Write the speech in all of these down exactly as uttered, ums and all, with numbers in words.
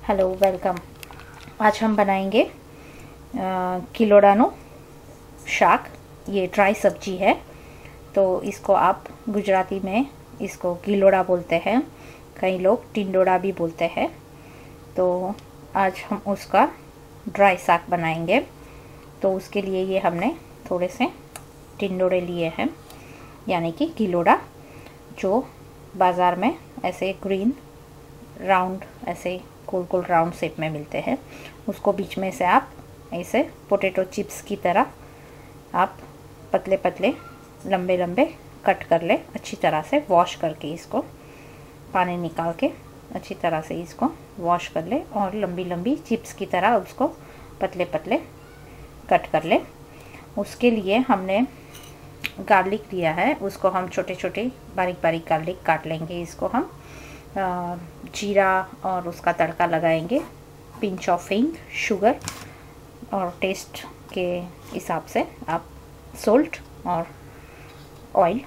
Hello, welcome. आज हम बनाएंगे किलोडानो शाक। ये ड्राई सब्जी है, तो इसको आप गुजराती में इसको किलोड़ा बोलते हैं, कई लोग टिंडोड़ा भी बोलते हैं। तो आज हम उसका ड्राई साग बनाएंगे। तो उसके लिए ये हमने थोड़े से टिंडोड़े लिए हैं, यानी कि किलोड़ा, जो बाज़ार में ऐसे ग्रीन राउंड ऐसे गोल गोल राउंड शेप में मिलते हैं। उसको बीच में से आप ऐसे पोटैटो चिप्स की तरह आप पतले पतले लंबे लंबे कट कर ले। अच्छी तरह से वॉश करके इसको पानी निकाल के अच्छी तरह से इसको वॉश कर ले और लंबी लंबी चिप्स की तरह उसको पतले पतले कट कर ले। उसके लिए हमने गार्लिक लिया है, उसको हम छोटे छोटे बारीक बारीक गार्लिक काट लेंगे। इसको हम जीरा और उसका तड़का लगाएंगे, पिंच ऑफ हिंग, शुगर और टेस्ट के हिसाब से आप सोल्ट और ऑयल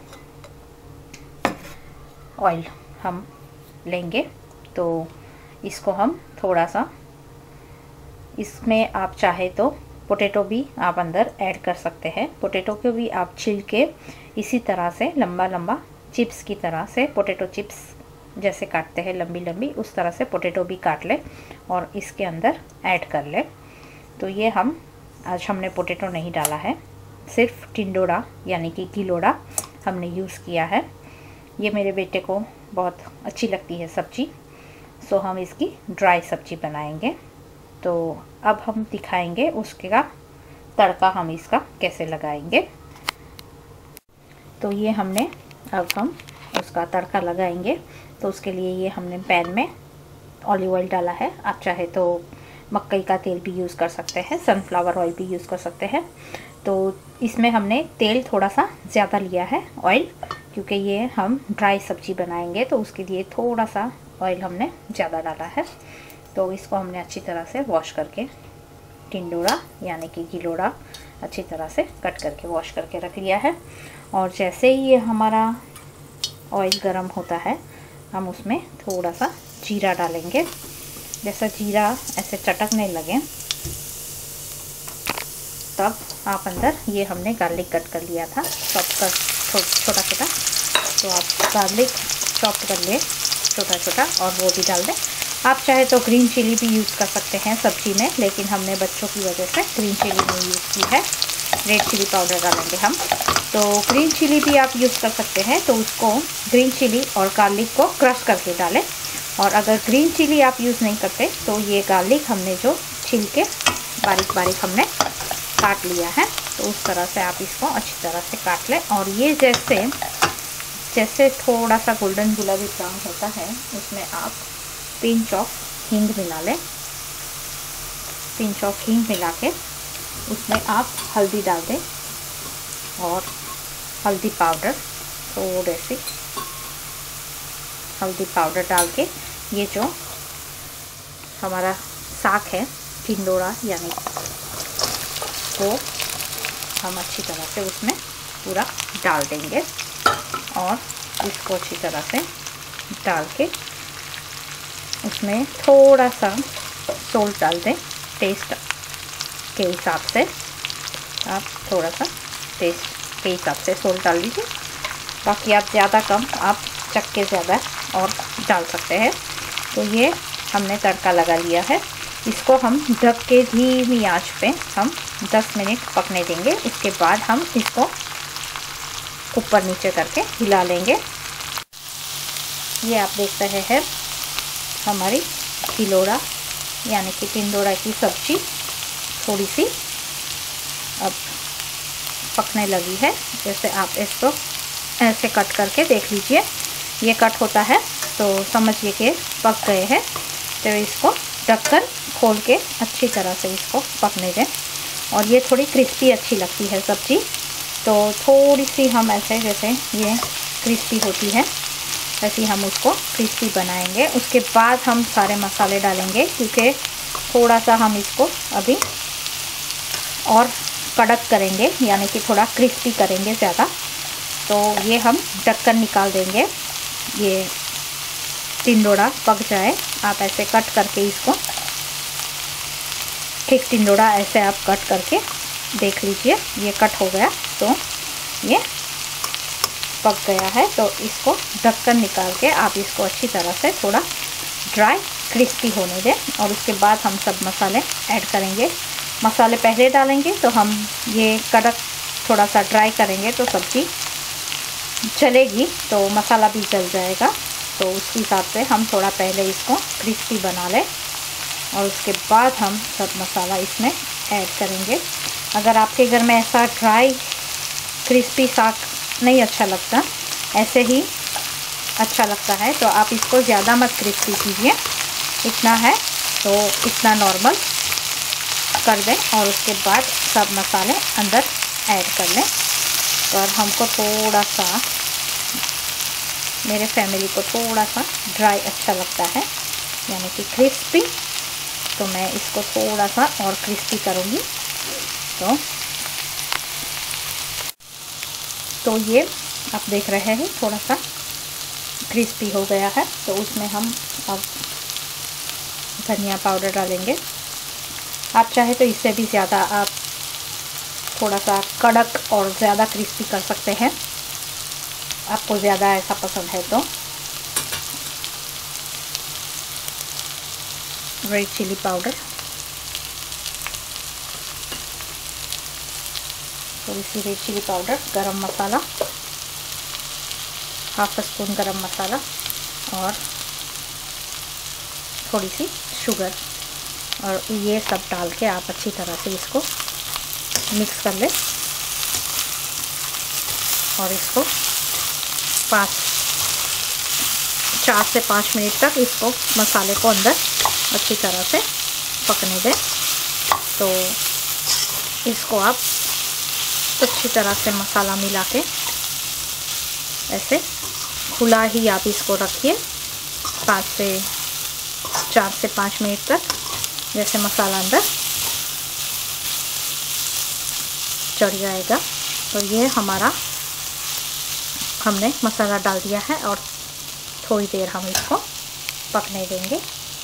ऑयल हम लेंगे। तो इसको हम थोड़ा सा, इसमें आप चाहे तो पोटैटो भी आप अंदर ऐड कर सकते हैं। पोटैटो को भी आप छील के इसी तरह से लंबा लंबा चिप्स की तरह से, पोटैटो चिप्स जैसे काटते हैं लंबी लंबी, उस तरह से पोटैटो भी काट ले और इसके अंदर ऐड कर ले। तो ये हम आज हमने पोटैटो नहीं डाला है, सिर्फ टिंडोड़ा यानी कि किलोड़ा हमने यूज़ किया है। ये मेरे बेटे को बहुत अच्छी लगती है सब्जी, सो हम इसकी ड्राई सब्जी बनाएंगे। तो अब हम दिखाएंगे उसका तड़का हम इसका कैसे लगाएंगे। तो ये हमने अब हम उसका तड़का लगाएंगे। तो उसके लिए ये हमने पैन में ऑलिव ऑयल डाला है। आप चाहे तो मक्कई का तेल भी यूज़ कर सकते हैं, सनफ्लावर ऑयल भी यूज़ कर सकते हैं। तो इसमें हमने तेल थोड़ा सा ज़्यादा लिया है, ऑयल, क्योंकि ये हम ड्राई सब्जी बनाएंगे तो उसके लिए थोड़ा सा ऑयल हमने ज़्यादा डाला है। तो इसको हमने अच्छी तरह से वॉश करके टिंडोड़ा यानी कि किलोड़ा अच्छी तरह से कट करके वॉश करके रख लिया है। और जैसे ही ये हमारा ऑयल गर्म होता है, हम उसमें थोड़ा सा जीरा डालेंगे। जैसा जीरा ऐसे चटकने लगे तब आप अंदर, ये हमने गार्लिक कट कर लिया था, चॉप कर छोटा छोटा, तो आप गार्लिक चॉप कर ले छोटा छोटा और वो भी डाल दें। आप चाहे तो ग्रीन चिली भी यूज़ कर सकते हैं सब्जी में, लेकिन हमने बच्चों की वजह से ग्रीन चिली नहीं यूज़ की है। रेड चिली पाउडर डालेंगे हम। तो ग्रीन चिली भी आप यूज़ कर सकते हैं, तो उसको ग्रीन चिली और गार्लिक को क्रश करके डालें। और अगर ग्रीन चिली आप यूज़ नहीं करते तो ये गार्लिक हमने जो छील के बारीक बारीक हमने काट लिया है, तो उस तरह से आप इसको अच्छी तरह से काट लें। और ये जैसे जैसे थोड़ा सा गोल्डन गुलाबी ब्राउन होता है, उसमें आप पिंच ऑफ हींग मिला लें। पिंच ऑफ हींग मिला के उसमें आप हल्दी डाल दें और हल्दी पाउडर, थोड़े सी हल्दी पाउडर डाल के ये जो हमारा साग है टिंडोड़ा यानी, वो हम अच्छी तरह से उसमें पूरा डाल देंगे। और इसको अच्छी तरह से डाल के उसमें थोड़ा सा सोल्ट डाल दें, टेस्ट के हिसाब से। आप थोड़ा सा टेस्ट के हिसाब से सोल्ट डाल लीजिए, बाकी आप ज़्यादा कम आप चख के ज़्यादा और डाल सकते हैं। तो ये हमने तड़का लगा लिया है। इसको हम ढक के धीमी आंच पे हम दस मिनट पकने देंगे। इसके बाद हम इसको ऊपर नीचे करके हिला लेंगे। ये आप देख रहे हैं हमारी किलोड़ा यानी कि टिंडोड़ा की सब्जी थोड़ी सी अब पकने लगी है। जैसे आप इसको ऐसे कट करके देख लीजिए, ये कट होता है तो समझिए कि पक गए हैं। तो इसको ढक्कन खोल के अच्छी तरह से इसको पकने दें। और ये थोड़ी क्रिस्पी अच्छी लगती है सब्जी, तो थोड़ी सी हम ऐसे जैसे ये क्रिस्पी होती है वैसे हम उसको क्रिस्पी बनाएंगे। उसके बाद हम सारे मसाले डालेंगे, क्योंकि थोड़ा सा हम इसको अभी और कड़क करेंगे, यानी कि थोड़ा क्रिस्पी करेंगे ज़्यादा। तो ये हम ढक्कन निकाल देंगे, ये टिंडोड़ा पक जाए आप ऐसे कट करके इसको, ठीक टिंडोरा ऐसे आप कट करके देख लीजिए, ये कट हो गया तो ये पक गया है। तो इसको ढक्कन निकाल के आप इसको अच्छी तरह से थोड़ा ड्राई क्रिस्पी होने दें, और उसके बाद हम सब मसाले ऐड करेंगे। मसाले पहले डालेंगे तो हम ये कड़क थोड़ा सा ड्राई करेंगे तो सब्ज़ी चलेगी, तो मसाला भी जल जाएगा। तो उस हिसाब से हम थोड़ा पहले इसको क्रिस्पी बना लें, और उसके बाद हम सब मसाला इसमें ऐड करेंगे। अगर आपके घर में ऐसा ड्राई क्रिस्पी साग नहीं अच्छा लगता, ऐसे ही अच्छा लगता है, तो आप इसको ज़्यादा मत क्रिस्पी कीजिए, इतना है तो इतना नॉर्मल कर दें, और उसके बाद सब मसाले अंदर ऐड कर लें। और हमको थोड़ा सा, मेरे फैमिली को थोड़ा सा ड्राई अच्छा लगता है, यानी कि क्रिस्पी, तो मैं इसको थोड़ा सा और क्रिस्पी करूँगी। तो तो ये आप देख रहे हैं थोड़ा सा क्रिस्पी हो गया है, तो उसमें हम अब धनिया पाउडर डालेंगे। आप चाहे तो इससे भी ज़्यादा आप थोड़ा सा कड़क और ज़्यादा क्रिस्पी कर सकते हैं, आपको ज़्यादा ऐसा पसंद है तो। रेड चिली पाउडर, थोड़ी सी रेड चिली पाउडर, गरम मसाला हाफ स्पून गरम मसाला, और थोड़ी सी शुगर, और ये सब डाल के आप अच्छी तरह से इसको मिक्स कर लें, और इसको पाँच चार से पाँच मिनट तक इसको मसाले को अंदर अच्छी तरह से पकने दें। तो इसको आप अच्छी तरह से मसाला मिला के ऐसे खुला ही आप इसको रखिए पाँच से चार से पाँच मिनट तक, जैसे मसाला अंदर चढ़ जाएगा। तो ये हमारा हमने मसाला डाल दिया है, और थोड़ी देर हम इसको पकने देंगे।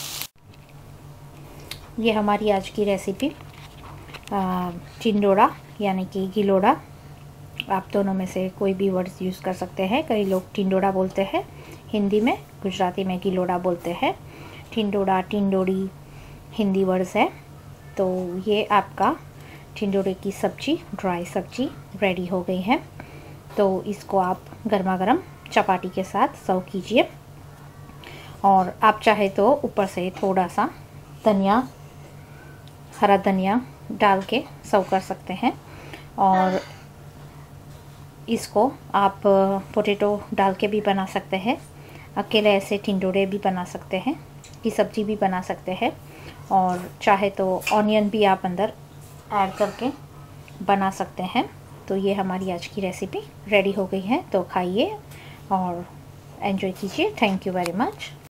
ये हमारी आज की रेसिपी टिंडोरा यानी कि गिलोड़ा, आप दोनों में से कोई भी वर्ड्स यूज़ कर सकते हैं। कई लोग टिंडोरा बोलते हैं हिंदी में, गुजराती में गिलोड़ा बोलते हैं। टिंडोरा टिंडोरी हिंदी वर्ड्स है। तो ये आपका टिंडोरे की सब्ज़ी, ड्राई सब्ज़ी रेडी हो गई है। तो इसको आप गर्मा गर्म चपाती के साथ सर्व कीजिए, और आप चाहे तो ऊपर से थोड़ा सा धनिया, हरा धनिया डाल के सर्व कर सकते हैं। और इसको आप पोटैटो डाल के भी बना सकते हैं, अकेले ऐसे टिंडोरे भी बना सकते हैं, की सब्ज़ी भी बना सकते हैं, और चाहे तो ऑनियन भी आप अंदर ऐड करके बना सकते हैं। तो ये हमारी आज की रेसिपी रेडी हो गई है। तो खाइए और एंजॉय कीजिए। Thank you very much.